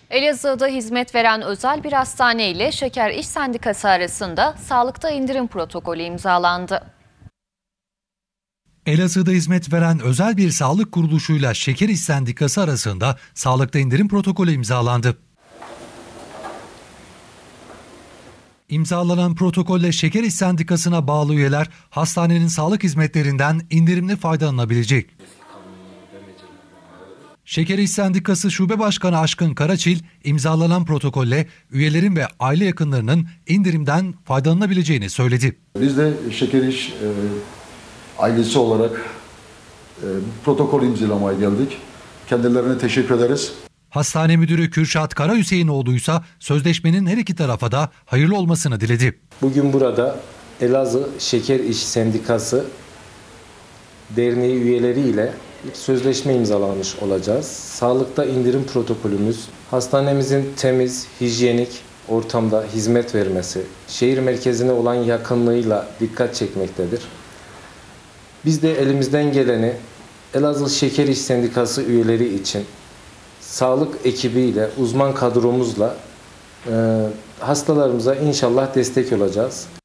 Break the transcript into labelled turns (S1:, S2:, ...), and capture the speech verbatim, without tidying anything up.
S1: Elazığ'da hizmet veren özel bir hastane ile Şeker İş Sendikası arasında sağlıkta indirim protokolü imzalandı.
S2: Elazığ'da hizmet veren özel bir sağlık kuruluşuyla Şeker İş Sendikası arasında sağlıkta indirim protokolü imzalandı. İmzalanan protokolle Şeker İş Sendikası'na bağlı üyeler hastanenin sağlık hizmetlerinden indirimli faydalanabilecek. Şeker İş Sendikası Şube Başkanı Aşkın Karaçil, imzalanan protokolle üyelerin ve aile yakınlarının indirimden faydalanabileceğini söyledi.
S3: Biz de Şeker İş e, ailesi olarak e, protokol imzalamaya geldik. Kendilerine teşekkür ederiz.
S2: Hastane Müdürü Kürşat Karahüseyinoğlu ise sözleşmenin her iki tarafa da hayırlı olmasını diledi.
S4: Bugün burada Elazığ Şeker İş Sendikası Derneği üyeleriyle bir sözleşme imzalamış olacağız. Sağlıkta indirim protokolümüz hastanemizin temiz, hijyenik ortamda hizmet vermesi, şehir merkezine olan yakınlığıyla dikkat çekmektedir. Biz de elimizden geleni Elazığ Şeker İş Sendikası üyeleri için sağlık ekibiyle, uzman kadromuzla e, hastalarımıza inşallah destek olacağız.